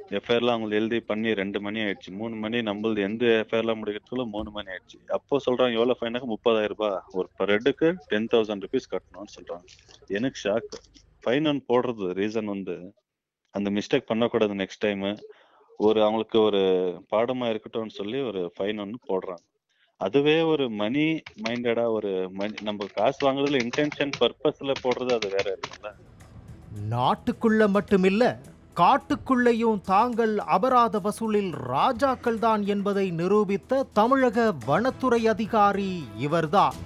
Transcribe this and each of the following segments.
எஃப்ஐஆர்லாம் அவங்களுக்கு எழுதி பண்ணி 2 மணி ஆயிடுச்சு. 3 மணி நம்மளது எந்த எஃப்ஐஆர்லாம் முடிக்கிறதுக்குள்ள 3 மணி ஆயிடுச்சு. அப்போ சொல்றாங்க எவ்வளவு ஃபைனாக்க ரூ. 30,000 ஒரு பெர் ஹெட்டுக்கு ₹10,000 கட்டணும்னு சொல்றாங்க. எனக்கு ஷாக். ஃபைன் ஒன்று போடுறது ரீசன் வந்து அந்த மிஸ்டேக் பண்ணக்கூடாது நெக்ஸ்ட் டைம். அவங்களுக்கு ஒரு பாடமா இருக்கட்டும்னு சொல்லி ஒரு ஃபைன் ஒன்று போடுறாங்க. அதுவே ஒரு மணி மைண்டடா நம்ம காசு வாங்குறதுல இன்டென்ஷன் பர்பஸ்ல போடுறது அது வேற இல்லைங்களா? நாட்டுக்குள்ள மட்டுமில்ல, காட்டுக்குள்ளேயும் தாங்கள் அபராத வசூலில் ராஜாக்கள் தான் என்பதை நிரூபித்த தமிழக வனத்துறை அதிகாரி இவர்தான்.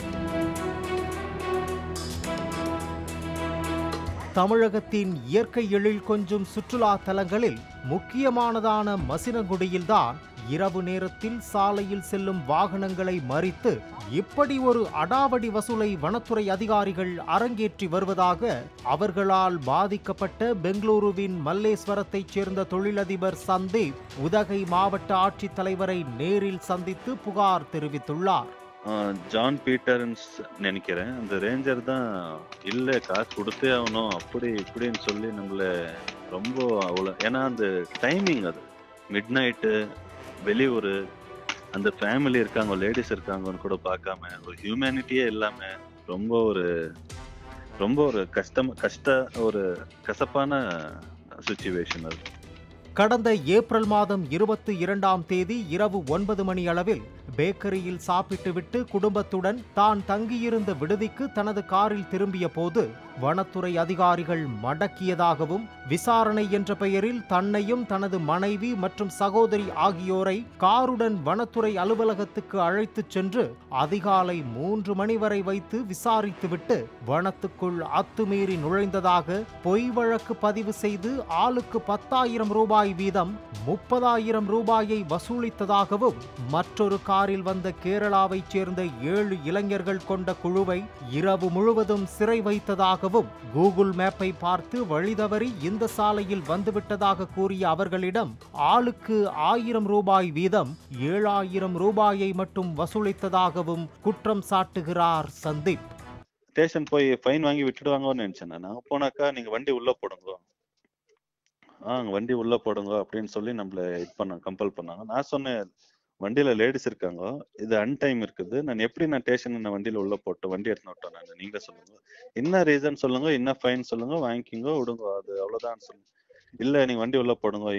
தமிழகத்தின் இயற்கை எழில் கொஞ்சும் சுற்றுலா தலங்களில் முக்கியமானதான மசினகுடியில்தான் இரவு நேரத்தில் சாலையில் செல்லும் வாகனங்களை மறித்து இப்படி ஒரு அடாவடி வசூலை வனத்துறை அதிகாரிகள் அரங்கேற்றி வருவதாக அவர்களால் பாதிக்கப்பட்ட பெங்களூருவின் மல்லேஸ்வரத்தைச் சேர்ந்த தொழிலதிபர் சந்தீப் உதகை மாவட்ட ஆட்சித்தலைவரை நேரில் சந்தித்து புகார் தெரிவித்துள்ளார். ஜான் பீட்டர்ன்ஸ் நினைக்கிறேன். அந்த ரேஞ்சர் தான் இல்ல காசு கொடுத்தே ஆகணும் அப்படி இப்படின்னு சொல்லி நம்மள ரொம்ப ஏன்னா அந்த டைமிங் அது மிட் நைட்டு வெளியூர் அந்த ஃபேமிலி இருக்காங்க லேடிஸ் இருக்காங்கன்னு கூட பார்க்காம ஒரு ஹியூமனிட்டியே இல்லாம ரொம்ப ஒரு ரொம்ப ஒரு ஒரு கசப்பான சுச்சுவேஷன் அது. கடந்த ஏப்ரல் மாதம் 22ஆம் தேதி இரவு 9 மணி அளவில் பேக்கரியில் சாப்பிட்டுவிட்டு குடும்பத்துடன் தான் தங்கியிருந்த விடுதிக்கு தனது காரில் திரும்பிய போது வனத்துறை அதிகாரிகள் மடக்கியதாகவும் விசாரணை என்ற பெயரில் தன்னையும் தனது மனைவி மற்றும் சகோதரி ஆகியோரை காருடன் வனத்துறை அலுவலகத்துக்கு அழைத்துச் சென்று அதிகாலை 3 மணி வரை வைத்து விசாரித்துவிட்டு வனத்துக்குள் அத்துமீறி நுழைந்ததாக பொய் வழக்கு பதிவு செய்து ஆளுக்கு 10,000 ரூபாய் வீதம் 30,000 ரூபாயை வசூலித்ததாகவும் மற்றொரு காரில் வந்த கேரளாவைச் சேர்ந்த 7 இளைஞர்கள் கொண்ட குழுவை இரவு முழுவதும் சிறை வைத்ததாகவும் கூகுள் மேப்பை பார்த்து வழிதவறி இந்த சாலையில் வந்துவிட்டதாக கூறிய அவர்களிடம் ஆளுக்கு 1,000 ரூபாய் வீதம் 7,000 ரூபாயை மட்டும் வசூலித்ததாகவும் குற்றம் சாட்டுகிறார் சந்தீப். ஸ்டேஷன் போய் ஃபைன் வாங்கி விட்டுடுவாங்கன்னு நினைச்சேன். நான் போனாக்கா நீங்க வண்டி உள்ள போடுங்க வண்டி உள்ள போடுங்க அப்படின்னு சொல்லி நம்மள கம்பல் பண்ணாங்க. நான் சொன்னேன் வண்டியில லேடிஸ் இருக்காங்க, இது அன்டைம் இருக்குது, நான் எப்படி ஸ்டேஷன் வண்டியில உள்ள போட்டு வண்டி எடுத்துன்னு விட்டோம் நான், நீங்க சொல்லுங்க என்ன ரீசன் சொல்லுங்க, என்ன ஃபைன் சொல்லுங்க, வாங்கிக்கிங்க விடுங்க, அது அவ்வளவுதான் சொல்லுங்க. இல்ல நீங்க வண்டி உள்ள போடுங்க.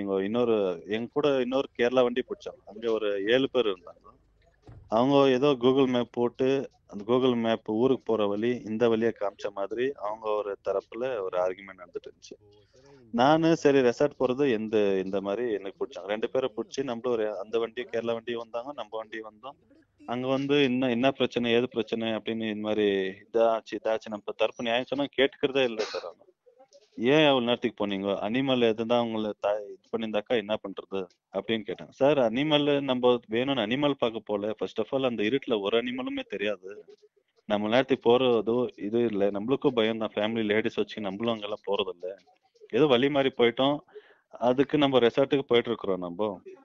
எங்க கூட இன்னொரு கேரளா வண்டி பிடிச்சாங்க. அங்க ஒரு 7 பேர் இருந்தாங்க. அவங்க ஏதோ கூகுள் மேப் போட்டு அந்த கூகுள் மேப் ஊருக்கு போற வழி இந்த வழியா காமிச்ச மாதிரி அவங்க ஒரு தரப்புல ஒரு ஆர்குமெண்ட் நடந்துட்டு இருந்துச்சு. நானு சரி ரெசார்ட் போறது இந்த மாதிரி எனக்கு பிடிச்சாங்க. 2 பேரை பிடிச்சி நம்மளும் அந்த வண்டி கேரளா வண்டியும் வந்தாங்க, நம்ம வண்டியும் வந்தோம். அங்க வந்து என்ன பிரச்சனை ஏது பிரச்சனை அப்படின்னு இந்த மாதிரி இதாச்சு நம்ம தரப்பு நியாயம் சொன்னா கேட்டுக்கிறதே இல்லை சார். அவங்க ஏன் அவ்வளவு நேரத்துக்கு போனீங்க, அனிமல் எதுதான் உங்களை இது பண்ணியிருந்தாக்கா என்ன பண்றது அப்படின்னு கேட்டாங்க. சார் அனிமல் நம்ம வேணும்னு அனிமல் பார்க்க போல, ஃபர்ஸ்ட் ஆஃப் ஆல் அந்த இருட்டுல ஒரு அனிமலுமே தெரியாது. நம்ம நேரத்துக்கு போறதோ இது இல்லை, நம்மளுக்கும் பயம் தான், ஃபேமிலி லேடிஸ் வச்சு நம்மளும் அங்கெல்லாம் போறது இல்லை, ஏதோ வழி மாதிரி போயிட்டோம், அதுக்கு நம்ம ரெசார்ட்டுக்கு போயிட்டு இருக்கிறோம் நம்ம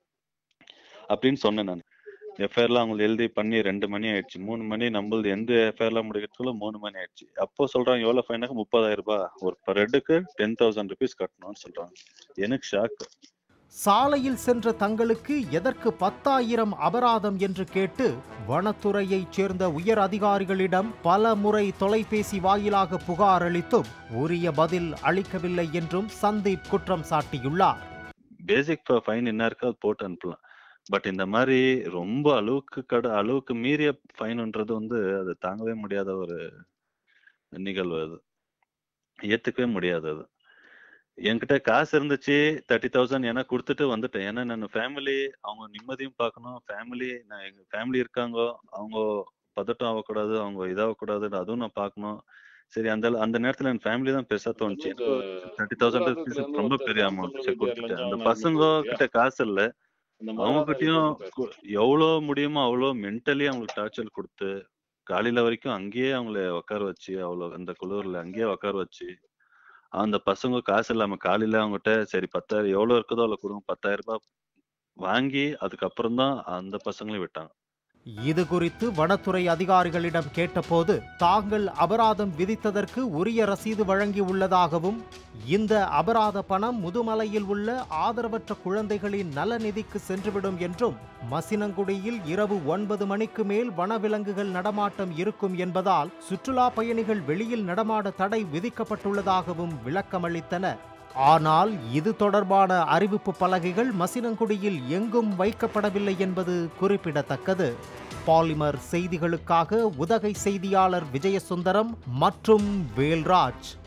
அப்படின்னு சொன்னேன் நான். எஃப்ஐஆர்லாம் அவங்களுக்கு எழுதி பண்ணி 2 மணி ஆயிடுச்சு. 3 மணி நம்மளது எந்த எஃப்ஐஆர்லாம் முடிக்கிறதுக்குள்ள 3 மணி ஆயிடுச்சு. அப்போ சொல்றாங்க எவ்வளவு ஃபைனாக்க ரூ. 30,000 ஒரு பெர் ஹெட்டுக்கு ₹10,000 கட்டணும்னு சொல்றாங்க. எனக்கு ஷாக். சாலையில் சென்ற தங்களுக்கு எதற்கு 10,000 அபராதம் என்று கேட்டு வனத்துறையைச் சேர்ந்த உயர் அதிகாரிகளிடம் பல முறை தொலைபேசி வாயிலாக புகார் அளித்தும் உரிய பதில் அளிக்கவில்லை என்றும் சந்தீப் குற்றம் சாட்டியுள்ளார். பேசிக் ஃபைன் என்ன இருக்கோ அது போட்டு அனுப்பலாம். பட் இந்த மாதிரி ரொம்ப அளவுக்கு மீறிய ஃபைன்ன்றது வந்து அது தாங்கவே முடியாத ஒரு நிகழ்வு. அது ஏத்துக்கவே முடியாது. அது என்கிட்ட காசு இருந்துச்சு 30,000 ஏன்னா குடுத்துட்டு வந்துட்டேன். ஏன்னா நான் ஃபேமிலி அவங்க நிம்மதியும் பார்க்கணும். எங்க ஃபேமிலி இருக்காங்க. அவங்க பதட்டம் ஆகக்கூடாது. அவங்க இதாகக்கூடாது. அதுவும் நான் பார்க்கணும். சரி அந்த நேரத்துல என் ஃபேமிலி தான் பெருசா தோணுச்சு. சப்போஸ் எனக்கு ₹30,000 ரொம்ப ஒருத்தர் பெரிய கம்பல் அமௌண்ட். பண்ணி சரி கேரளா குடுத்துட்டேன். அந்த ஜாயின் பசங்க பண்ணிருப்பாங்க இல்லையா? கிட்ட காசு இல்ல. அந்த அவங்க மாதிரி தான் இது கிட்டயும் பண்ணிருப்பாரு. எவ்வளோ முடியுமோ அவ்வளோ மென்டலி அவங்களுக்கு டார்ச்சர் குடுத்து, காலையில வரைக்கும் அங்கேயே அவங்கள உட்கார வச்சு, அந்த குளிர்ல அங்கேயே உட்கார வச்சு, அந்த பசங்க காசு இல்லாம காலையில அவங்ககிட்ட சரி 10,000 எவ்வளவு இருக்குதோ அவ்வளவு கொடுங்க, ₹10,000 வாங்கி அதுக்கப்புறம் தான் அந்த பசங்களையும் விட்டாங்க. இது குறித்து வனத்துறை அதிகாரிகளிடம் கேட்டபோது தாங்கள் அபராதம் விதித்ததற்கு உரிய ரசீது வழங்கியுள்ளதாகவும் இந்த அபராத பணம் முதுமலையில் உள்ள ஆதரவற்ற குழந்தைகளின் நலநிதிக்கு சென்றுவிடும் என்றும் மசினங்குடியில் இரவு 9 மணிக்கு மேல் வனவிலங்குகள் நடமாட்டம் இருக்கும் என்பதால் சுற்றுலா பயணிகள் வெளியில் நடமாட தடை விதிக்கப்பட்டுள்ளதாகவும் விளக்கமளித்தனர். ஆனால் இது தொடர்பான அறிவிப்பு பலகைகள் மசினங்குடியில் எங்கும் வைக்கப்படவில்லை என்பது குறிப்பிடத்தக்கது. பாலிமர் செய்திகளுக்காக உதகை செய்தியாளர் விஜயசுந்தரம் மற்றும் வேல்ராஜ்.